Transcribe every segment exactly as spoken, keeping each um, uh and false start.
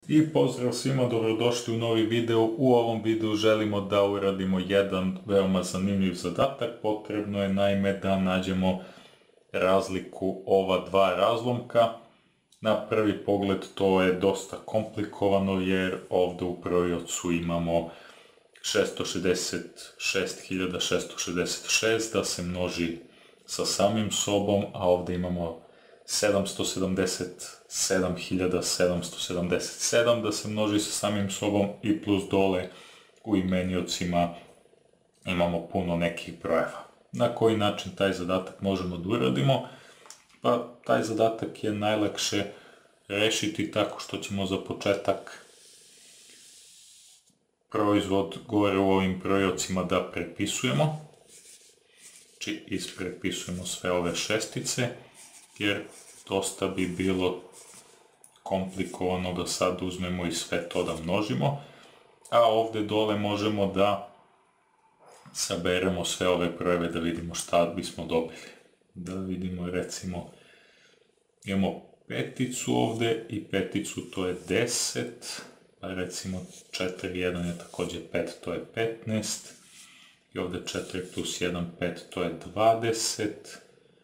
I pozdrav svima, dobrodošli u novi video. U ovom videu želimo da uradimo jedan veoma zanimljiv zadatak. Potrebno je naime da nađemo razliku ova dva razlomka. Na prvi pogled to je dosta komplikovano jer ovdje u brojiocu imamo šesto šezdeset šest hiljada šesto šezdeset šest da se množi sa samim sobom, a ovdje imamo sedamsto sedamdeset sedam hiljada sedamsto sedamdeset sedam da se množi sa samim sobom i plus dole u imeniocima imamo puno nekih brojeva. Na koji način taj zadatak možemo da uradimo? Pa taj zadatak je najlakše rešiti tako što ćemo za početak proizvod gore u ovim brojocima da prepisujemo. Znači isprepisujemo sve ove šestice, jer dosta bi bilo komplikovano da sad uzmemo i sve to da množimo, a ovdje dole možemo da saberemo sve ove brojeve da vidimo šta bismo dobili. Da vidimo, recimo, imamo peticu ovdje i peticu, to je deset, pa recimo četiri jedan je također pet, to je petnaest, i ovdje četiri plus jedan, pet, to je dvadeset,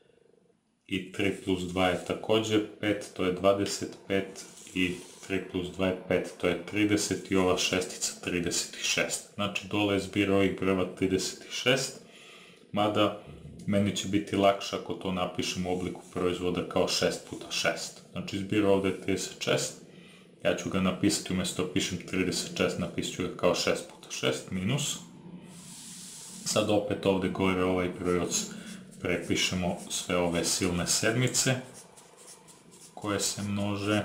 i tri plus dva je također pet, to je dvadeset pet, i tri plus dva je pet, to je trideset, i ova šestica trideset šest. Znači dole je zbir ovih brojeva trideset šest, mada meni će biti lakše ako to napišem u obliku proizvoda kao šest puta šest. Znači zbir ovdje je trideset šest, ja ću ga napisati, umjesto da pišem trideset šest, napisat ću ga kao šest puta šest minus. Sad opet ovdje gore ovaj brojoc prepišemo sve ove silne sedmice koje se množe,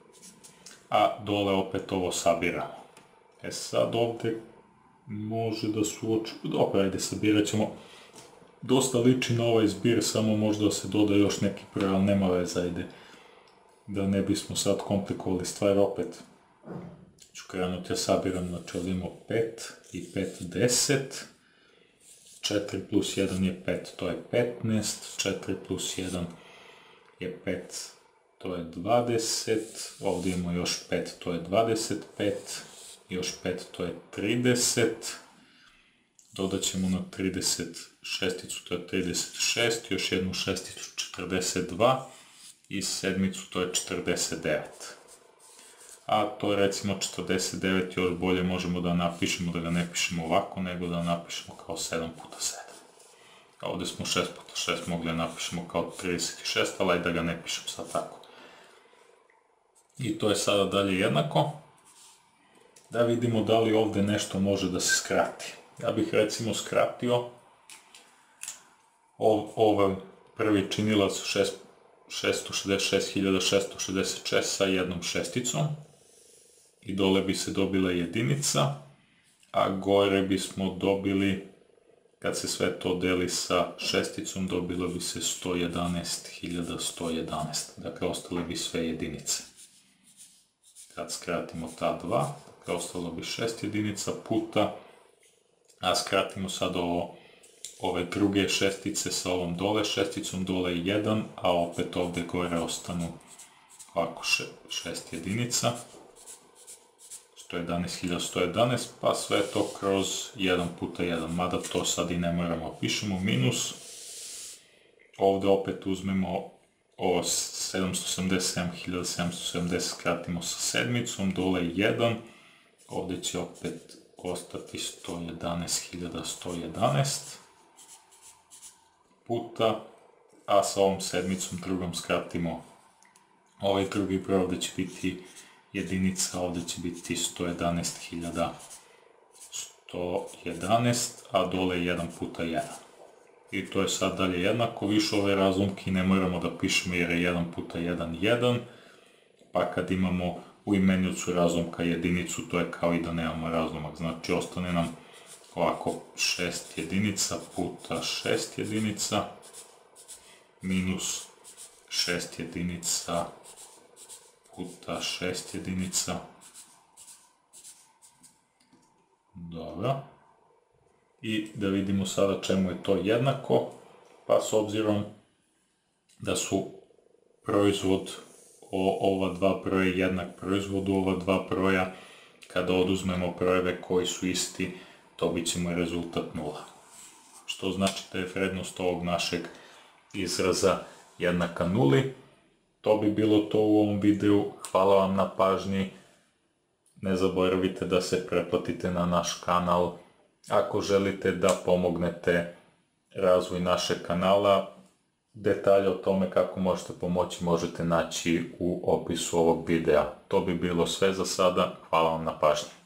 a dole opet ovo sabiramo. E sad ovdje može da su oči... Dobro, ajde, sabirat ćemo. Dosta liči na ovaj zbir, samo možda se doda još neki broj, ali nema veze, ajde. Da ne bismo sad komplikovali stvar, opet ću krenuti, ja sabiram, znači ovdje imamo pet i pet, deset. četiri plus jedan je pet, to je petnaest, četiri plus jedan je pet, to je dvadeset, ovdje imamo još pet, to je dvadeset pet, još pet, to je trideset, dodat ćemo na trideset šesticu, to je trideset šest, još jednu šesticu četrdeset dva i sedmicu, to je četrdeset devet. A to recimo četrdeset devet još bolje možemo da napišemo, da ga ne pišemo ovako, nego da napišemo kao sedam puta sedam. A ovdje smo šest puta šest mogli da napišemo kao trideset šest, ali ajde da ga ne pišem sad tako. I to je sada dalje jednako. Da vidimo da li ovdje nešto može da se skrati. Ja bih recimo skratio ovaj prvi činilac šesto šezdeset šest hiljada šesto šezdeset šest sa jednom šesticom. I dole bi se dobila jedinica, a gore bismo dobili, kad se sve to deli sa šesticom, dobilo bi se sto jedanaest hiljada sto jedanaest. Dakle, ostale bi sve jedinice. Kad skratimo ta dva, dakle, ostalo bi šest jedinica puta, a skratimo sad ovo, ove druge šestice sa ovom dole šesticom, dole je jedan, a opet ovdje gore ostanu ovako šest jedinica. sto jedanaest hiljada sto jedanaest, pa sve to kroz jedan puta jedan, mada to sad i ne moramo, pišemo minus, ovdje opet uzmemo ovo sedamsto sedamdeset sedam hiljada sedamsto sedamdeset, skratimo sa sedmicom, dole je jedan, ovdje će opet ostati sto jedanaest hiljada sto jedanaest puta, a sa ovom sedmicom drugom skratimo ovaj drugi broj, ovdje će biti jedinica, ovdje će biti sto jedanaest hiljada sto jedanaest, a dole je jedan puta jedan. I to je sad dalje jednako, više ove razlomke ne moramo da pišemo jer je jedan puta jedan, jedan, pa kad imamo u imeniocu razlomka jedinicu, to je kao i da nemamo razlomak, znači ostane nam ovako šest jedinica puta šest jedinica minus šest jedinica puta šest jedinica. Dobro. I da vidimo sada čemu je to jednako, pa s obzirom da su proizvod ova dva broja jednak proizvodu, ova dva broja, kada oduzmemo brojeve koji su isti, dobit ćemo rezultat nula. Što znači da je vrednost ovog našeg izraza jednaka nuli. To bi bilo to u ovom videu. Hvala vam na pažnji. Ne zaboravite da se pretplatite na naš kanal. Ako želite da pomognete razvoj našeg kanala, detalje o tome kako možete pomoći možete naći u opisu ovog videa. To bi bilo sve za sada. Hvala vam na pažnji.